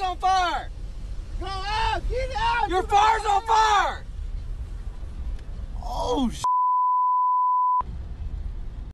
on fire! Go out! Get out! Your fire's on fire! Oh,